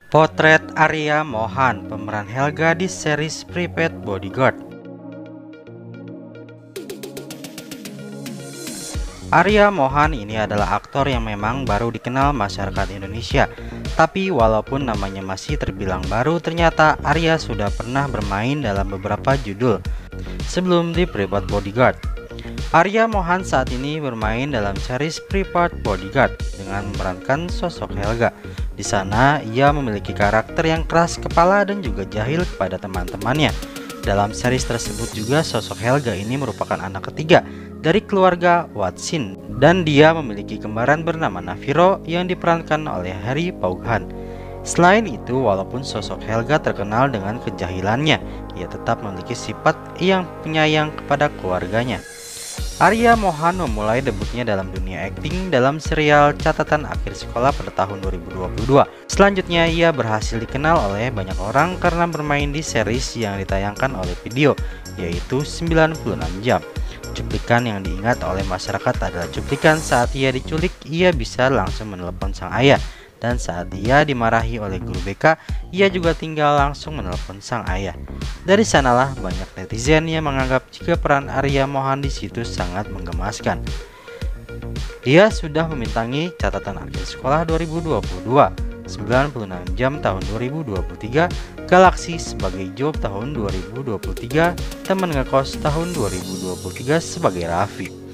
Potret Arya Mohan, pemeran Helga di series Private Bodyguard. Arya Mohan ini adalah aktor yang memang baru dikenal masyarakat Indonesia. Tapi walaupun namanya masih terbilang baru, ternyata Arya sudah pernah bermain dalam beberapa judul sebelum di Private Bodyguard. Arya Mohan saat ini bermain dalam series Private Bodyguard dengan memerankan sosok Helga. Di sana ia memiliki karakter yang keras kepala dan juga jahil kepada teman-temannya. Dalam series tersebut juga sosok Helga ini merupakan anak ketiga dari keluarga Watsin dan dia memiliki kembaran bernama Naviro yang diperankan oleh Harry Vaughan. Selain itu, walaupun sosok Helga terkenal dengan kejahilannya, ia tetap memiliki sifat yang penyayang kepada keluarganya. Arya Mohan memulai debutnya dalam dunia akting dalam serial Catatan Akhir Sekolah pada tahun 2022. Selanjutnya ia berhasil dikenal oleh banyak orang karena bermain di series yang ditayangkan oleh video, yaitu 96 jam. Cuplikan yang diingat oleh masyarakat adalah cuplikan saat ia diculik, ia bisa langsung menelepon sang ayah. Dan saat dia dimarahi oleh guru BK, ia juga tinggal langsung menelepon sang ayah. Dari sanalah banyak netizen yang menganggap jika peran Arya Mohan di situ sangat menggemaskan. Dia sudah membintangi Catatan Akhir Sekolah 2022, 96 jam tahun 2023, Galaksi sebagai Job tahun 2023, Teman Ngekos tahun 2023 sebagai Raffi.